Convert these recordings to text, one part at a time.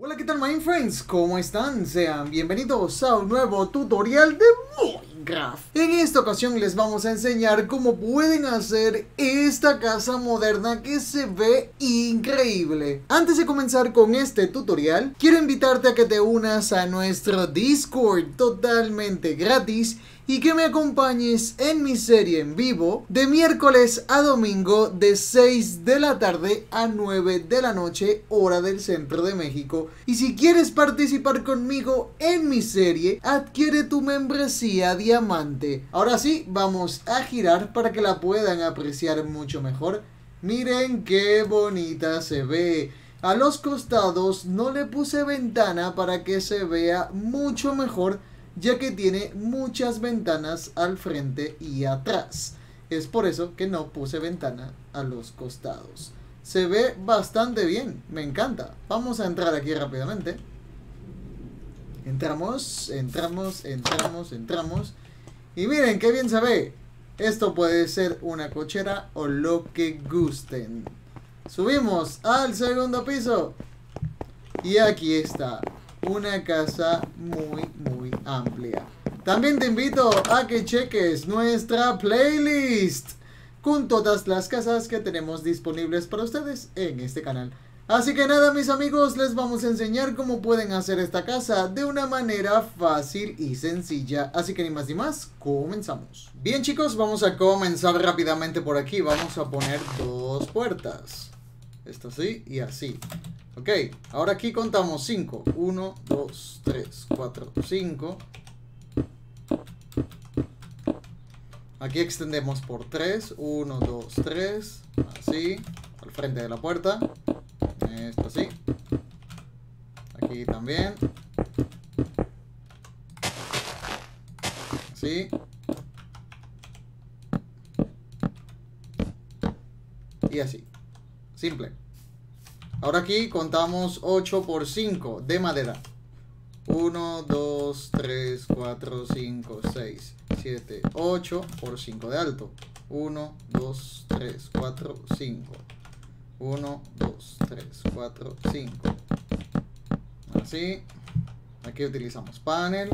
Hola, ¿qué tal, Mindfriends? ¿Cómo están? Sean bienvenidos a un nuevo tutorial de Minecraft. En esta ocasión les vamos a enseñar cómo pueden hacer esta casa moderna que se ve increíble. Antes de comenzar con este tutorial, quiero invitarte a que te unas a nuestro Discord totalmente gratis y que me acompañes en mi serie en vivo de miércoles a domingo de 6 de la tarde a 9 de la noche, hora del centro de México. Y si quieres participar conmigo en mi serie, adquiere tu membresía diamante. Ahora sí, vamos a girar para que la puedan apreciar mucho mejor. Miren qué bonita se ve. A los costados no le puse ventana para que se vea mucho mejor, ya que tiene muchas ventanas al frente y atrás. Es por eso que no puse ventana a los costados. Se ve bastante bien, me encanta. Vamos a entrar aquí rápidamente. Entramos. Y miren qué bien se ve. Esto puede ser una cochera o lo que gusten. Subimos al segundo piso. Y aquí está. Una casa muy amplia. También te invito a que cheques nuestra playlist con todas las casas que tenemos disponibles para ustedes en este canal. Así que nada, mis amigos, les vamos a enseñar cómo pueden hacer esta casa de una manera fácil y sencilla. Así que ni más ni más, comenzamos. Bien, chicos, vamos a comenzar rápidamente por aquí. Vamos a poner dos puertas. Esto así y así. Ok, ahora aquí contamos 5. 1, 2, 3, 4, 5. Aquí extendemos por 3. 1, 2, 3. Así. Al frente de la puerta. Esto así. Aquí también. Así. Y así. Simple. Ahora aquí contamos 8 por 5 de madera. 1, 2, 3, 4, 5, 6, 7, 8 por 5 de alto. 1, 2, 3, 4, 5. 1, 2, 3, 4, 5. Así. Aquí utilizamos panel.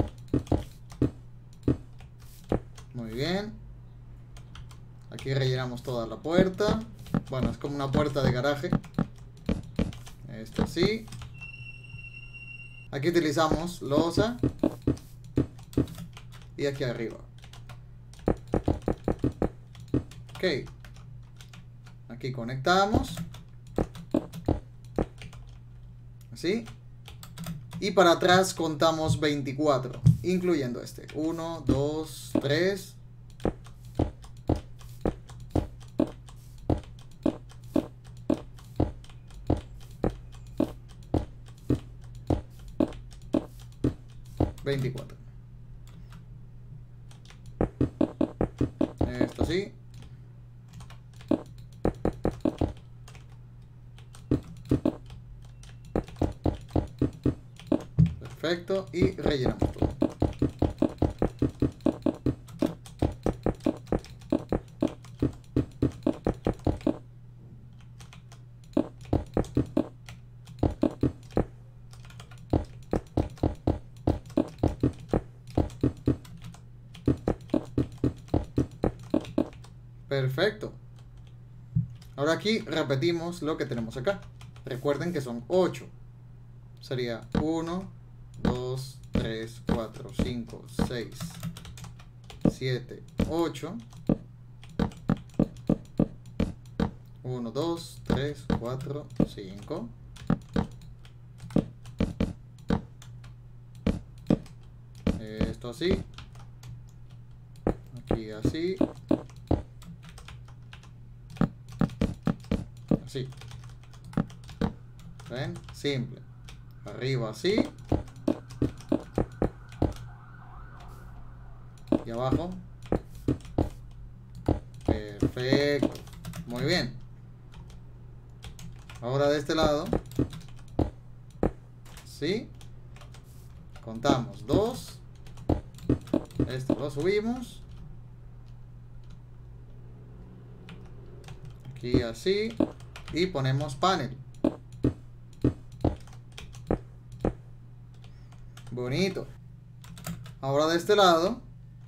Muy bien. Aquí rellenamos toda la puerta. Bueno, es como una puerta de garaje. Esto así. Aquí utilizamos losa. Y aquí arriba. Ok. Aquí conectamos. Así. Y para atrás contamos 24. Incluyendo este. 1, 2, 3. Esto sí. Perfecto. Y rellenamos todo. Perfecto. Ahora aquí repetimos lo que tenemos acá. Recuerden que son 8. Sería 1, 2, 3, 4, 5, 6, 7, 8. 1, 2, 3, 4, 5. Esto así. Aquí así. Así. ¿Ven? Simple. Arriba así. Y abajo. Perfecto. Muy bien. Ahora de este lado. ¿Sí? Contamos 2. Esto lo subimos. Aquí así. Y ponemos panel. Bonito. Ahora de este lado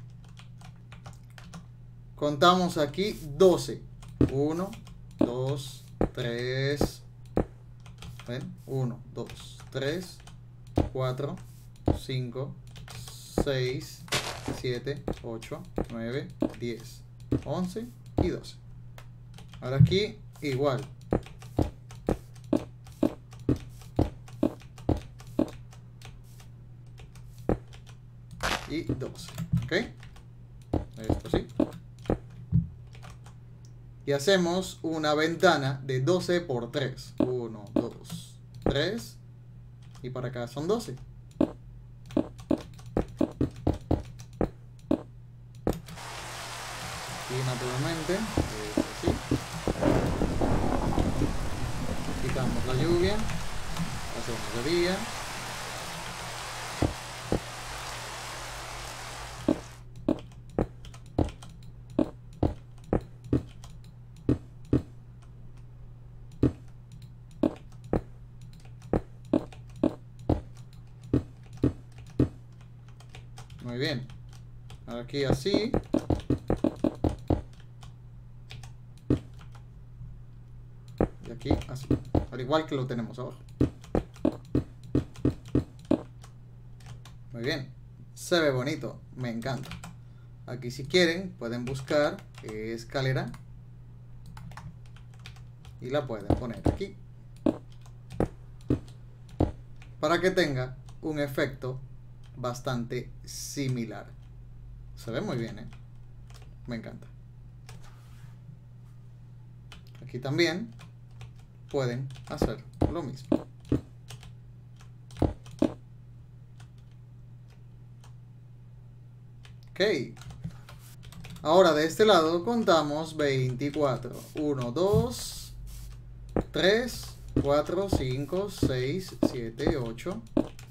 contamos aquí 12. 1, 2, 3. ¿Ven? 1, 2, 3, 4, 5, 6, 7, 8, 9, 10, 11 y 12. Ahora aquí igual. Y 12. ¿Ok? Esto sí. Y hacemos una ventana de 12 por 3. 1, 2, 3. Y para acá son 12. Y naturalmente, así. Quitamos la lluvia. Hacemos de día. Muy bien. Aquí así. Y aquí así. Al igual que lo tenemos abajo. Muy bien. Se ve bonito. Me encanta. Aquí si quieren pueden buscar escalera. Y la pueden poner aquí. Para que tenga un efecto bastante similar. Se ve muy bien, ¿eh? Me encanta. Aquí también pueden hacer lo mismo. Ok. Ahora de este lado contamos 24. 1, 2, 3, 4, 5, 6, 7, 8.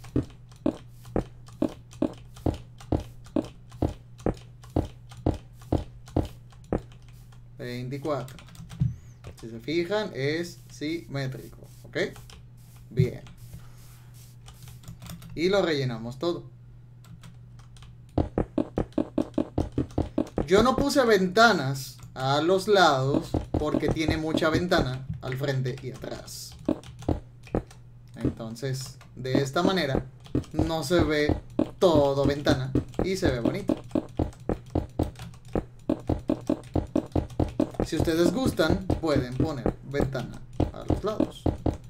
24. Si se fijan, es simétrico. ¿Ok? Bien. Y lo rellenamos todo. Yo no puse ventanas a los lados porque tiene mucha ventana al frente y atrás. Entonces, de esta manera, no se ve todo ventana y se ve bonito. Si ustedes gustan, pueden poner ventana a los lados.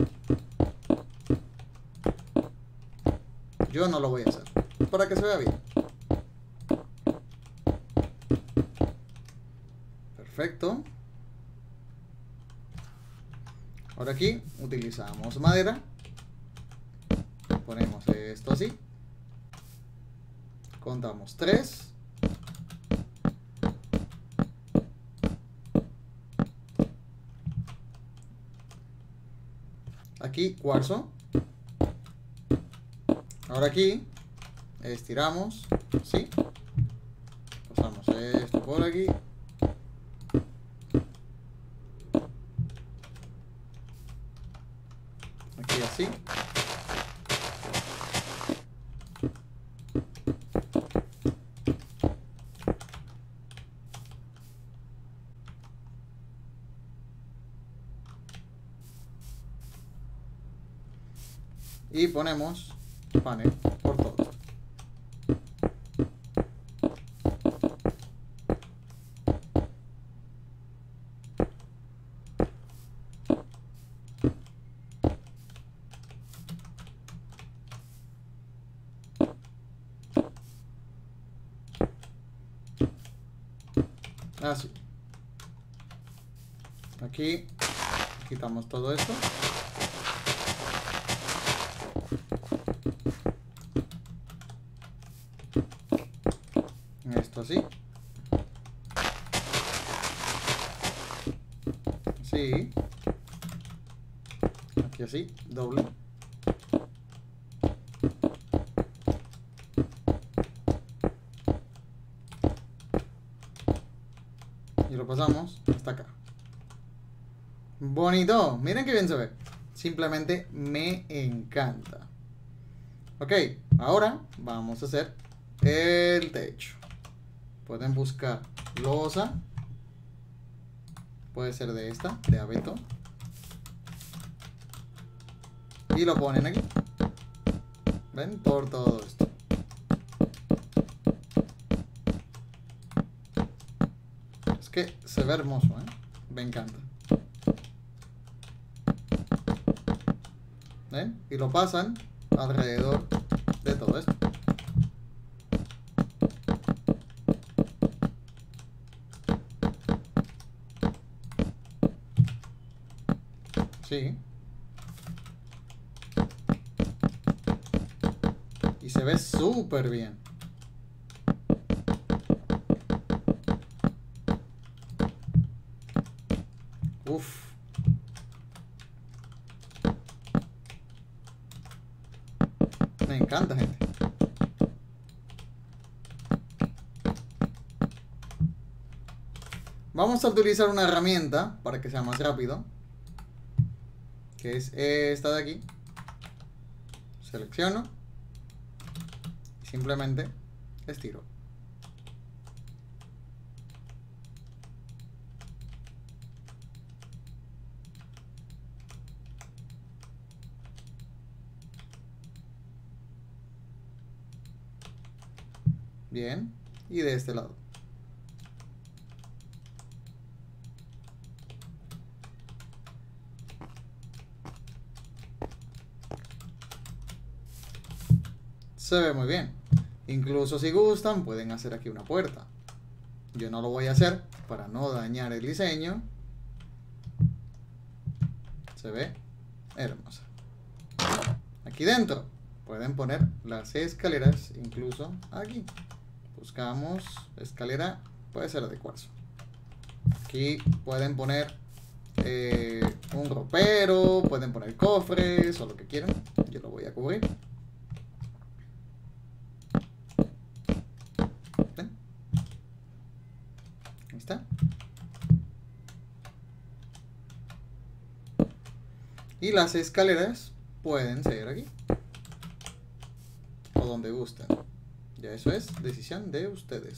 Yo no lo voy a hacer, para que se vea bien. Perfecto. Ahora aquí utilizamos madera. Ponemos esto así. Contamos 3. Aquí cuarzo. Ahora aquí estiramos, ¿sí? Pasamos esto por aquí. Aquí así. Y ponemos panel por todo. Así. Aquí quitamos todo esto. Esto así. Sí. Aquí así, doble. Y lo pasamos hasta acá. Bonito. Miren qué bien se ve. Simplemente me encanta. Ok, ahora vamos a hacer el techo. Pueden buscar losa. Puede ser de esta, de abeto. Y lo ponen aquí. ¿Ven? Por todo esto. Es que se ve hermoso, ¿eh? Me encanta. ¿Ven? Y lo pasan alrededor de todo esto. Sí. Y se ve súper bien. Uf. Me encanta, gente. Vamos a utilizar una herramienta para que sea más rápido, que es esta de aquí. Selecciono y simplemente estiro. Bien, y de este lado. Se ve muy bien. Incluso si gustan, pueden hacer aquí una puerta. Yo no lo voy a hacer para no dañar el diseño. Se ve hermosa. Aquí dentro pueden poner las escaleras, incluso aquí. Buscamos escalera, puede ser de cuarzo. Aquí pueden poner un ropero, pueden poner cofres o lo que quieran. Yo lo voy a cubrir. ¿Ven? Ahí está. Y las escaleras pueden ser aquí o donde gusten. Ya eso es decisión de ustedes.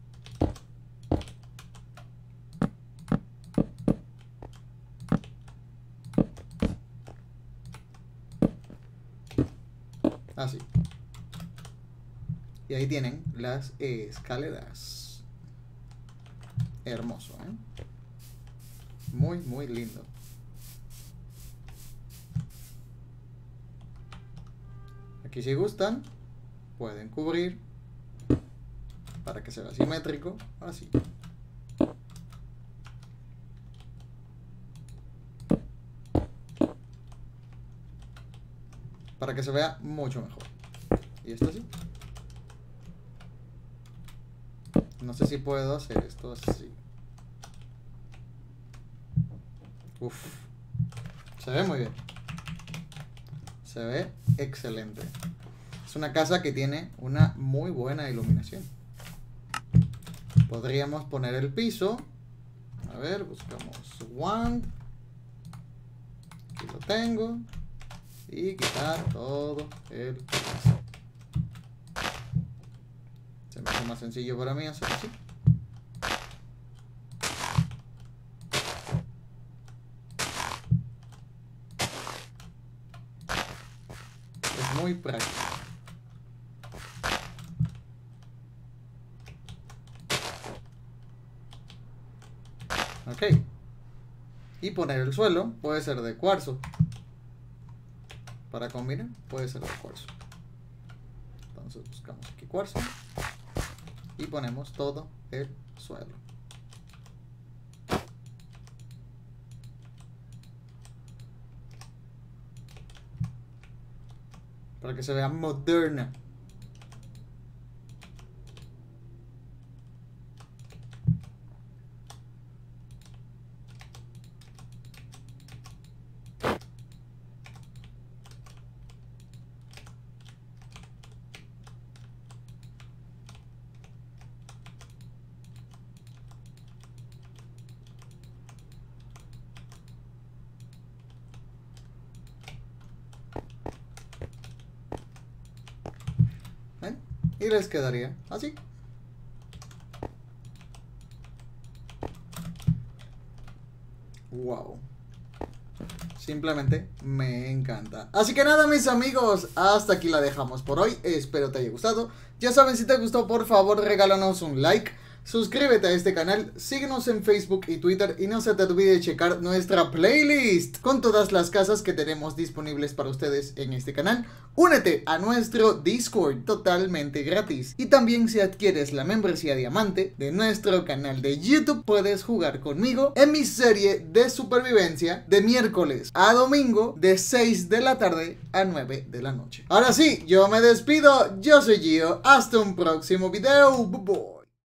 Así. Y ahí tienen las escaleras. Hermoso, ¿eh? Muy, muy lindo. Aquí si gustan, pueden cubrir para que se vea simétrico, así. Para que se vea mucho mejor. Y esto sí. No sé si puedo hacer esto así. Uf. Se ve muy bien. Se ve excelente. Es una casa que tiene una muy buena iluminación. Podríamos poner el piso. A ver, buscamos wand. Aquí lo tengo. Y quitar todo el piso. Se me hace más sencillo para mí hacer así. Es muy práctico. Ok. Y poner el suelo puede ser de cuarzo. Para combinar puede ser de cuarzo. Entonces buscamos aquí cuarzo. Y ponemos todo el suelo. Para que se vea moderna. y les quedaría así. Wow. Simplemente me encanta. Así que nada, mis amigos, hasta aquí la dejamos por hoy. Espero te haya gustado. Ya saben, si te gustó, por favor regálanos un like. Suscríbete a este canal, síguenos en Facebook y Twitter y no se te olvide checar nuestra playlist con todas las casas que tenemos disponibles para ustedes en este canal. Únete a nuestro Discord totalmente gratis. Y también si adquieres la membresía diamante de nuestro canal de YouTube, puedes jugar conmigo en mi serie de supervivencia de miércoles a domingo de 6 de la tarde a 9 de la noche. Ahora sí, yo me despido, yo soy Gio, hasta un próximo video, bye bye.